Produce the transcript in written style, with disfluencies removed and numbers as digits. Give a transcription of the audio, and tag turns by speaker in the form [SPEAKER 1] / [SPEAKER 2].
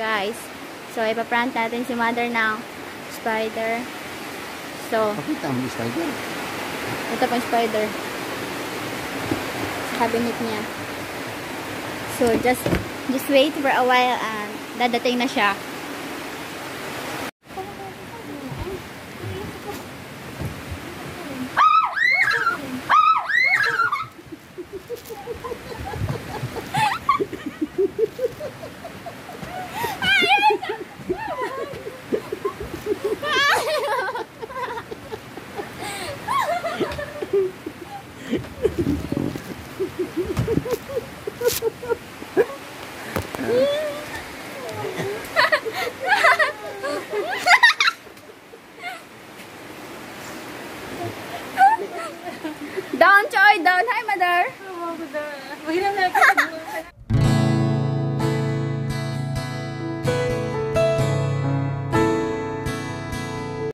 [SPEAKER 1] guys. So, ipaprank natin si mother ng spider. So,
[SPEAKER 2] Pakita mo yung spider.
[SPEAKER 1] ito pang spider. Sa cabinet niya. So, just wait for a while and dadating na siya. Down, Choy! Down! Hi, mother!
[SPEAKER 3] Mahirap na ako.